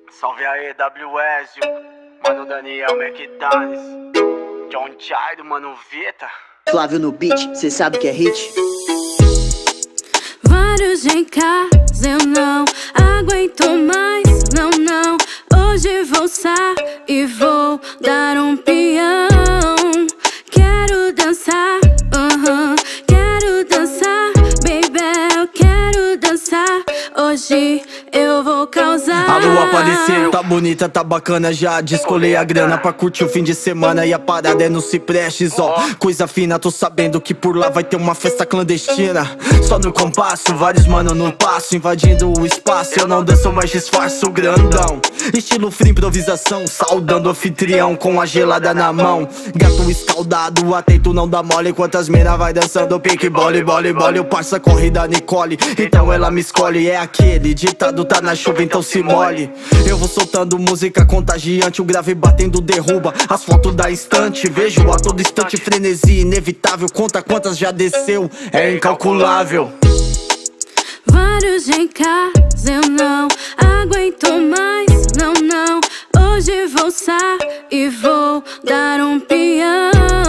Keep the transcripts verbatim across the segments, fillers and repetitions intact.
Salve aí, W S, Mano Daniel McDaniels, John Jairo, Mano Vita. Flávio no beat, cê sabe que é hit. Vários em casa, eu não aguento mais, não, não. Hoje vou sair e vou dar um peão. Quero dançar, uh-huh. Quero dançar, baby, eu quero dançar. Hoje eu vou causar. A lua apareceu, tá bonita, tá bacana já. Descolei a grana pra curtir o fim de semana. E a parada é no Ciprestes, ó. Coisa fina, tô sabendo que por lá vai ter uma festa clandestina. Só no compasso, vários mano no passo, invadindo o espaço. Eu não danço, mas disfarço grandão. Estilo free, improvisação, saudando o anfitrião com a gelada na mão. Gato escaldado, atento, não dá mole. Enquanto mina vai dançando pique, bole, bole, bole. O parça corre da Nicole, então ela me escolhe. É aquele ditado, tá na chuva, então se molhe. Eu vou soltando música contagiante, o grave batendo derruba as fotos da estante. Vejo a todo instante frenesi inevitável. Conta quantas já desceu, é incalculável. Vários em casa, eu não aguento mais, não, não. Hoje vou sair e vou dar um peão.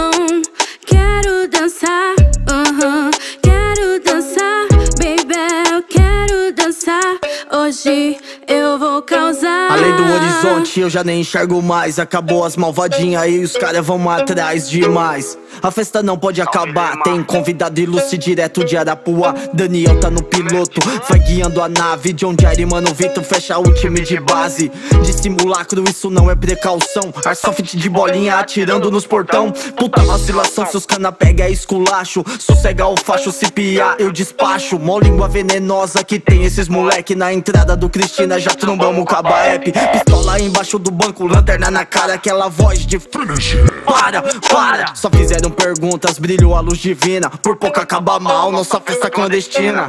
Quero dançar, uh-huh. Quero dançar, baby, eu quero dançar. Hoje eu vou causar. Além do horizonte eu já nem enxergo mais. Acabou as malvadinhas e os caras vão atrás demais. A festa não pode acabar, tem convidado ilustre direto de Arapuá. Daniel tá no piloto, vai guiando a nave. John Jairo e Mano Vita fecha o time de base. De simulacro isso não é precaução. Airsoft de bolinha atirando nos portão. Puta vacilação, seus cana pega é esculacho. Sossega o facho, se piar eu despacho. Mó língua venenosa que tem esses moleque. Na entrada do Cristina já trombamos o Cabaep. Pistola embaixo do banco, lanterna na cara. Aquela voz de finish. Para, para. Só fizeram perguntas, brilhou a luz divina. Por pouco acaba mal, nossa festa clandestina.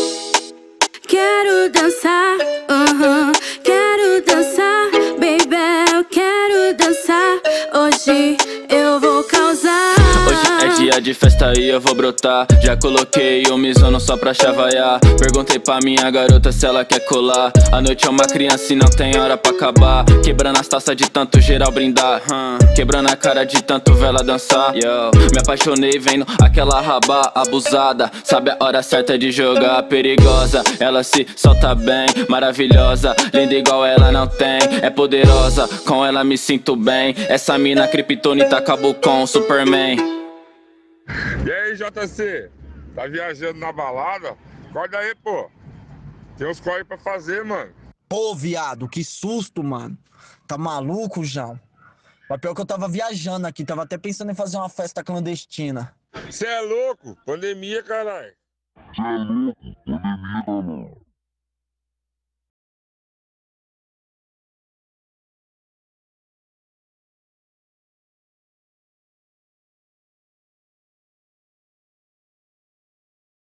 Quero dançar, uh-huh. Quero dançar, baby, eu quero dançar. Hoje eu vou causar. Hoje é dia de festa e eu vou brotar. Já coloquei o misono só pra chavaiar. Perguntei pra minha garota se ela quer colar. A noite é uma criança e não tem hora pra acabar. Quebrando as taças de tanto geral brindar, hum. Quebrando a cara de tanto vela dançar. Yo, me apaixonei vendo aquela raba abusada. Sabe a hora certa de jogar, perigosa. Ela se solta bem, maravilhosa. Linda igual ela não tem, é poderosa. Com ela me sinto bem. Essa mina kryptonita acabou com Superman. E aí, J C? Tá viajando na balada? Acorda aí, pô. Tem uns corre pra fazer, mano. Pô, viado, que susto, mano. Tá maluco, João? Mas pior que eu tava viajando aqui, tava até pensando em fazer uma festa clandestina. Cê é louco? Pandemia, caralho. Cê é louco? Pandemia.